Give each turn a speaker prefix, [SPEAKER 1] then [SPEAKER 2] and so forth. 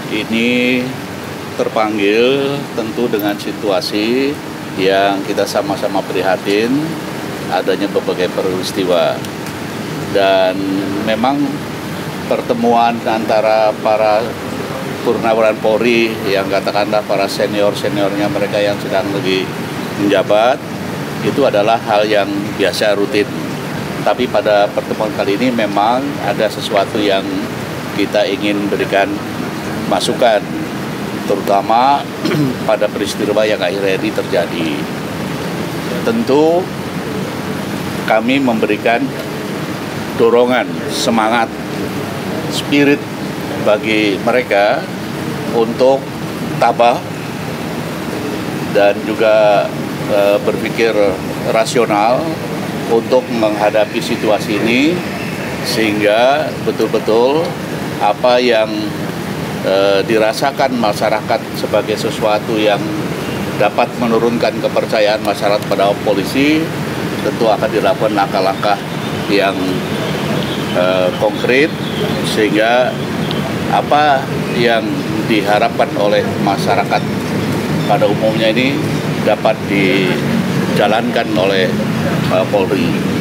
[SPEAKER 1] ini terpanggil tentu dengan situasi yang kita sama-sama prihatin adanya berbagai peristiwa. Dan memang pertemuan antara para purnawirawan Polri yang katakanlah para senior-seniornya mereka yang sedang lagi menjabat itu adalah hal yang biasa rutin. Tapi pada pertemuan kali ini memang ada sesuatu yang kita ingin berikan masukan, terutama pada peristiwa yang akhir-akhir ini terjadi. Tentu kami memberikan dorongan, semangat, spirit bagi mereka untuk tabah dan juga berpikir rasional untuk menghadapi situasi ini, sehingga betul-betul apa yang dirasakan masyarakat sebagai sesuatu yang dapat menurunkan kepercayaan masyarakat pada polisi, tentu akan dilakukan langkah-langkah yang konkret, sehingga apa yang diharapkan oleh masyarakat pada umumnya ini dapat dijalankan oleh Polri.